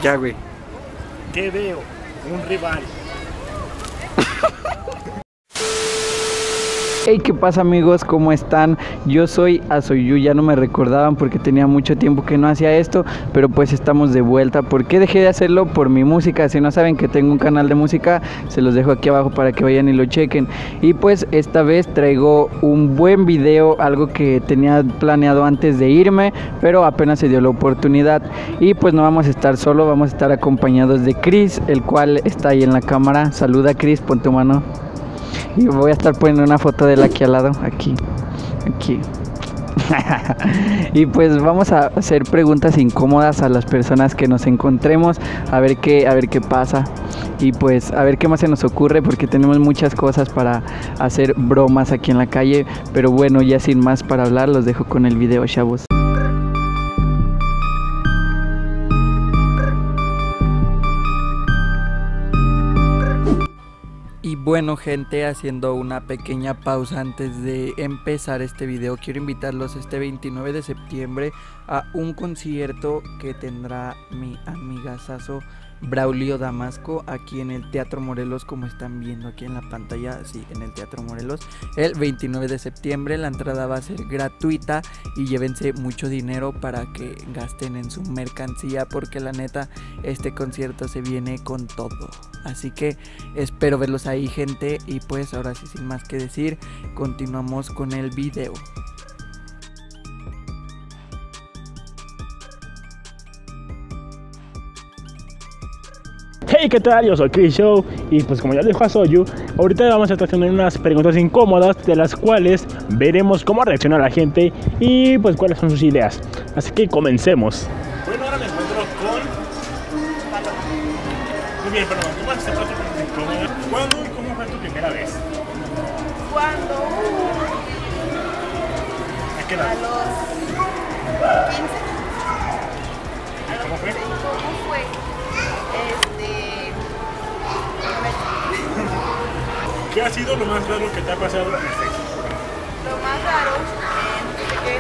Ya, güey. ¿Qué veo? Un rival. Hey, ¿qué pasa, amigos? ¿Cómo están? Yo soy Asoyu, ya no me recordaban porque tenía mucho tiempo que no hacía esto, pero pues estamos de vuelta. ¿Por qué dejé de hacerlo? Por mi música. Si no saben que tengo un canal de música, se los dejo aquí abajo para que vayan y lo chequen. Y pues esta vez traigo un buen video, algo que tenía planeado antes de irme, pero apenas se dio la oportunidad. Y pues no vamos a estar solo, vamos a estar acompañados de Chris, el cual está ahí en la cámara. Saluda, Chris, pon tu mano. Y voy a estar poniendo una foto de él aquí al lado, aquí. Y pues vamos a hacer preguntas incómodas a las personas que nos encontremos, a ver qué pasa. Y pues a ver qué más se nos ocurre, porque tenemos muchas cosas para hacer bromas aquí en la calle. Pero bueno, ya sin más para hablar, los dejo con el video, chavos. Y bueno, gente, haciendo una pequeña pausa antes de empezar este video, quiero invitarlos este 29 de septiembre a un concierto que tendrá mi amiga Sasso Braulio Damasco aquí en el Teatro Morelos, como están viendo aquí en la pantalla, sí, en el Teatro Morelos, el 29 de septiembre. La entrada va a ser gratuita y llévense mucho dinero para que gasten en su mercancía, porque la neta este concierto se viene con todo. Así que espero verlos ahí, gente, y pues ahora sí, sin más que decir, continuamos con el video. Hey, ¿qué tal? Yo soy Chris Show y pues como ya dijo Asoyu, ahorita vamos a estar haciendo unas preguntas incómodas de las cuales veremos cómo reacciona la gente y pues cuáles son sus ideas. Así que comencemos. Bueno, ahora me encuentro con Paloma. Muy bien, Paloma, ¿cómo vas a hacer preguntas incómodas? ¿Cuándo y cómo fue tu primera vez? ¿Cuándo? ¿A qué edad? A los 15. ¿Cómo fue? ¿Cómo fue? ¿Qué ha sido lo más raro que te ha pasado en el sexo? Lo más raro, que se queden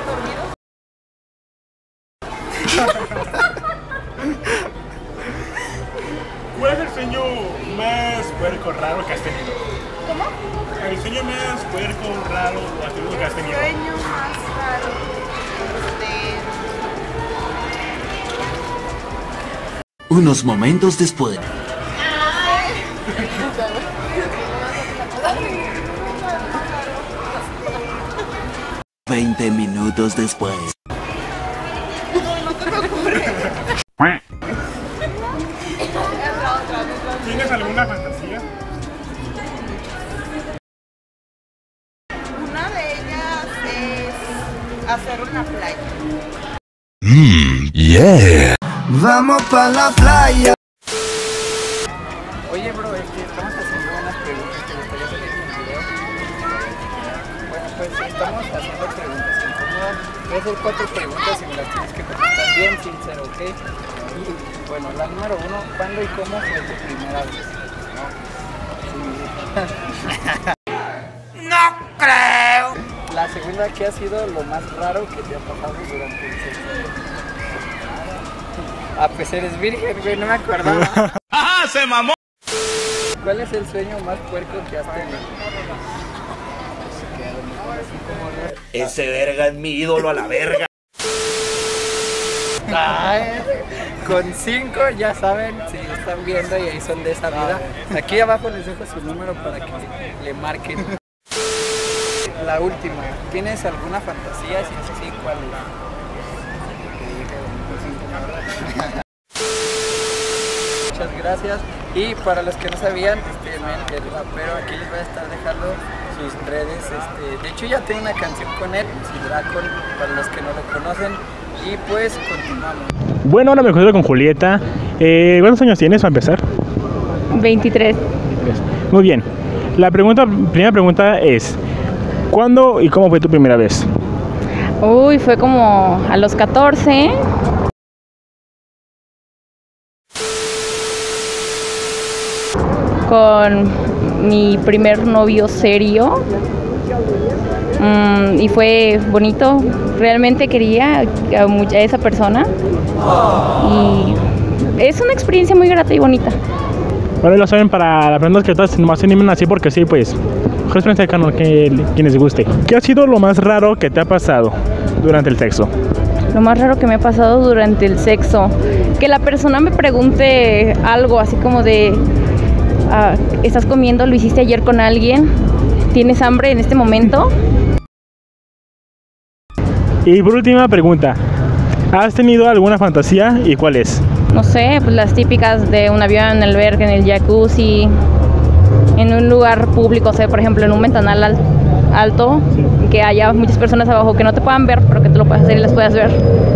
dormidos. ¿Cuál es el sueño más puerco raro que has tenido? ¿Cómo? El sueño más puerco raro o absurdo que has tenido. El sueño más raro. Unos momentos después. 20 minutos después. ¿Tienes alguna fantasía? Una de ellas es hacer una playa. Yeah. Vamos pa' la playa. Oye, bro, estamos haciendo unas preguntas. ¿Te gustaría salir en el video? Bueno, pues estamos haciendo preguntas incómodas. Voy a hacer 4 preguntas y me las tienes que contestar bien sincero, ¿ok? Y bueno, la número 1, ¿cuándo y cómo fue tu primera vez? No creo. La segunda, ¿qué ha sido lo más raro que te ha pasado durante el sexo? Ah, pues eres virgen, güey, no me acordaba. ¡Ajá, se mamó! ¿Cuál es el sueño más puerco que has tenido? Ese verga es mi ídolo a la verga. Ay, con 5 ya saben, si lo están viendo y ahí son de esa vida. Aquí abajo les dejo su número para que le marquen. La última, ¿tienes alguna fantasía? Si es así, ¿cuál es? Muchas gracias. Y para los que no sabían, el rapero, aquí les voy a estar dejando sus redes. De hecho ya tengo una canción con él, Dracon, para los que no lo conocen. Y pues continuamos. Bueno, ahora me encuentro con Julieta. ¿Cuántos años tienes para empezar? 23. Muy bien. La primera pregunta es: ¿cuándo y cómo fue tu primera vez? Uy, fue como a los 14. Con mi primer novio serio. Y fue bonito. Realmente quería a esa persona. Y es una experiencia muy grata y bonita. Bueno, lo saben, para las personas que todas nomás se animan así porque sí, pues mejor experiencia de canal que quienes les guste. ¿Qué ha sido lo más raro que te ha pasado durante el sexo? Lo más raro que me ha pasado durante el sexo, que la persona me pregunte algo así como de, ¿estás comiendo? ¿Lo hiciste ayer con alguien? ¿Tienes hambre en este momento? Y por última pregunta, ¿has tenido alguna fantasía y cuál es? No sé, pues las típicas de un avión, en el albergue, en el jacuzzi, en un lugar público, o sea, por ejemplo, en un ventanal alto, que haya muchas personas abajo que no te puedan ver, pero que tú lo puedas hacer y las puedas ver.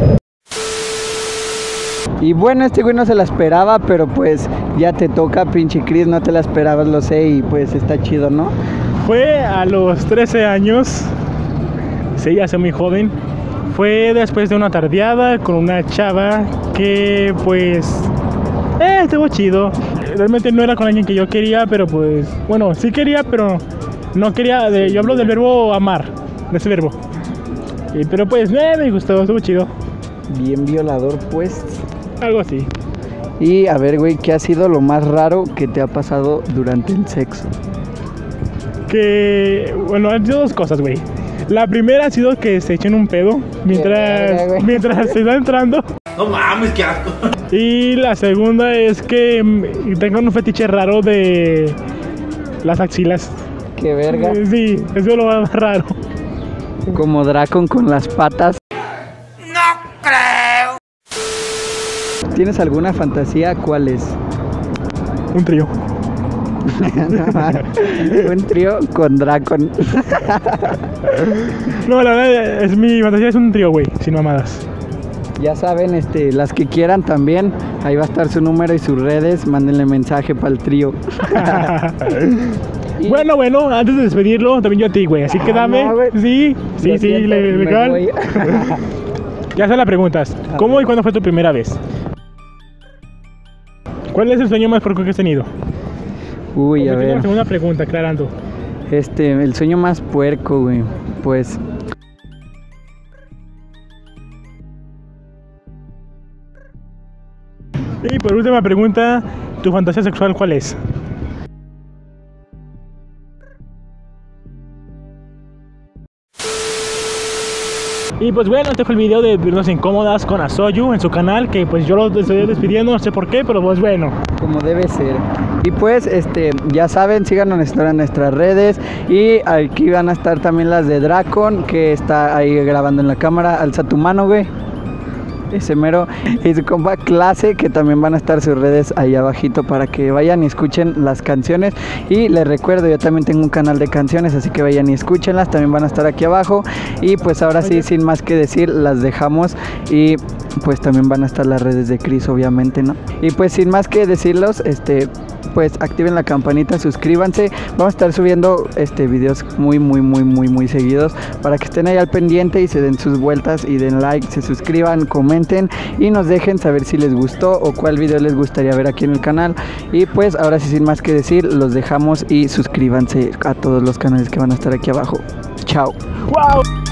Y bueno, este güey no se la esperaba, pero pues ya te toca, pinche Chris, no te la esperabas, lo sé, y pues está chido, ¿no? Fue a los 13 años, sí, ya soy muy joven. Fue después de una tardeada con una chava que pues estuvo chido. Realmente no era con alguien que yo quería, pero pues bueno, sí quería, pero no quería. Yo hablo del verbo amar, de ese verbo. Pero pues me gustó, estuvo chido. Bien violador, pues. Algo así. Y a ver, güey, ¿qué ha sido lo más raro que te ha pasado durante el sexo? Que bueno, han sido dos cosas, güey. La primera ha sido que se echen un pedo mientras se está entrando. No mames, qué asco. Y la segunda es que tengan un fetiche raro de las axilas. Qué verga. Sí, eso es lo más raro. Como Dracon con las patas. No creo. ¿Tienes alguna fantasía? ¿Cuál es? Un trío. Un trío con Dracon. No, la verdad es mi fantasía, es un trío, güey, sin mamadas. Ya saben, las que quieran también, ahí va a estar su número y sus redes, mándenle mensaje para el trío. Bueno, antes de despedirlo, también yo a ti, güey, así que dame. No, sí, legal. voy. Ya son las preguntas. ¿Cómo y cuándo fue tu primera vez? ¿Cuál es el sueño más puerco que has tenido? Uy, a ver. La segunda pregunta, aclarando. El sueño más puerco, güey, pues... Y por última pregunta, ¿tu fantasía sexual cuál es? Y pues bueno, este fue el video de Vernos Incómodas con Asoyu en su canal, que pues yo lo estoy despidiendo, no sé por qué, pero pues bueno. Como debe ser. Y pues, ya saben, síganos en nuestras redes. Y aquí van a estar también las de Dracon, que está ahí grabando en la cámara. Alza tu mano, güey. Ese mero. Y su compa Clase, que también van a estar sus redes ahí abajito para que vayan y escuchen las canciones. Y les recuerdo, yo también tengo un canal de canciones, así que vayan y escúchenlas, también van a estar aquí abajo. Y pues ahora sí, sin más que decir, las dejamos. Y pues también van a estar las redes de Chris, obviamente, ¿no? Y pues sin más que decirlos, pues activen la campanita, suscríbanse. Vamos a estar subiendo videos muy seguidos para que estén ahí al pendiente y se den sus vueltas y den like, se suscriban, comenten y nos dejen saber si les gustó o cuál video les gustaría ver aquí en el canal. Y pues ahora sí, sin más que decir, los dejamos y suscríbanse a todos los canales que van a estar aquí abajo. Chao. ¡Wow!